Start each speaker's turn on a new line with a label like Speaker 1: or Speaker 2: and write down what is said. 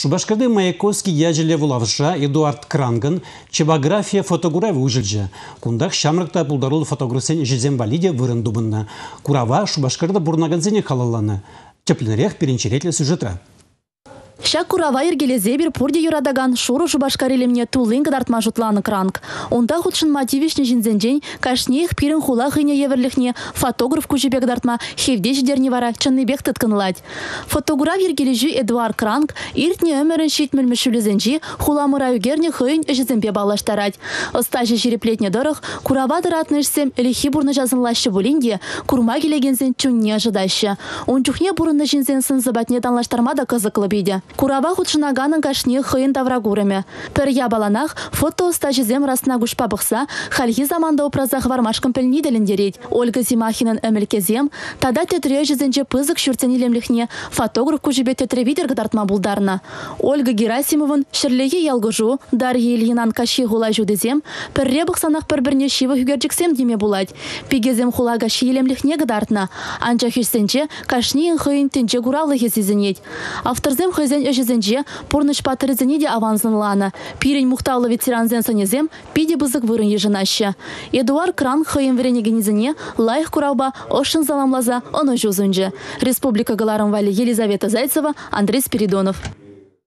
Speaker 1: Шубашкарды Маяковский яжеле вулавша Эдуард Кранган чебография фотография ужильже. Кундах шамракта пулдарул фотографсен жизен валиде вырын дубынна. Курава Шубашкарды бурнаганзене халаланы. Чепленрех перенчеретле сюжетра.
Speaker 2: Ща курава ергелезе бір пурде юрадаган шуру Шубашкарелемне тулын кадартма жутланы кранг. Онда худшын мотивишне жинзенжен, кашнех пирен хула хыне еверлихне фотограф кучебек дартма хевде жидерни вара чанныбек тытканылать. Фотограф ергележу Эдуард Кранг иртне өмірін шитмілмішулезенжи хула мұраюгерне хыйын жізембе балаштарать. Остажы жереплетне дырых, курава дыратнышсем лихи бурны жазынлашы булинде, курма келегензен чунне ожидаща. Он чухне бурны жинзен сын забатне данлаштармада кызықлы биде. Курава худшынаганын кашне хыйын таврагурыме. Пір ябаланах фото стажизем расына гушпа бұқса, хальхи заманда опразах вармашкын пілнеделін дерет. Ольга Зимахинын өмілkezем, тада тетре жізенже пызық шүртенелемліхне фотограф күжібе тетре видер гдартма булдарна. Ольга Герасимовын шырлеге ялгыжу, Дарья Ильинан каши хула жудезем, пірре бұқсанақ бір-бірне шивы хүгерджіксем деме булать. Пигезем хула каши елемліхне гдартна. Анча хешсенче кашнеін хыйын тінче гуралы хесізінет. Авторзем хызен өжізенже порныш патырызене де аванзынланы. Пирен мухталы ветеранзен санезем пиде бызык вырын ежынаща. Эдуард Кран хыйын веренегенезіне лайх курауба ошын заламлаза оны жузынже. Республика Галарым Вали Елизавета Зайцева, Андрей Спиридонов.